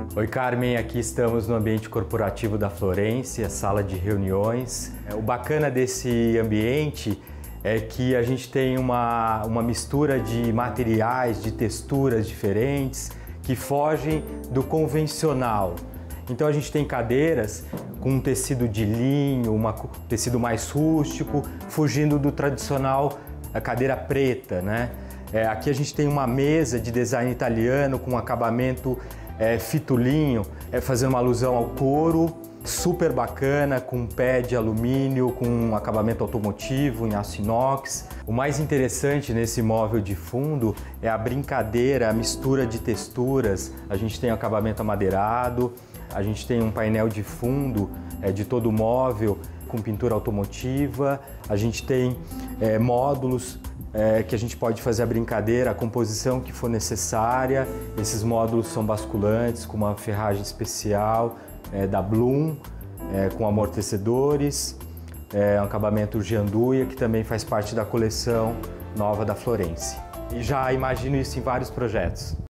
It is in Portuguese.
Oi Carmen, aqui estamos no ambiente corporativo da Florence, a sala de reuniões. O bacana desse ambiente é que a gente tem uma mistura de materiais, de texturas diferentes que fogem do convencional. Então a gente tem cadeiras com um tecido de linho, um tecido mais rústico, fugindo do tradicional a cadeira preta, né? Aqui a gente tem uma mesa de design italiano com um acabamento fitolinho, fazendo uma alusão ao couro, super bacana, com um pé de alumínio, com um acabamento automotivo em aço inox. O mais interessante nesse móvel de fundo é a brincadeira, a mistura de texturas. A gente tem um acabamento amadeirado, a gente tem um painel de fundo de todo o móvel com pintura automotiva, a gente tem módulos que a gente pode fazer a brincadeira, a composição que for necessária. Esses módulos são basculantes, com uma ferragem especial da Bloom, com amortecedores, um acabamento Gianduia, que também faz parte da coleção nova da Florence. E já imagino isso em vários projetos.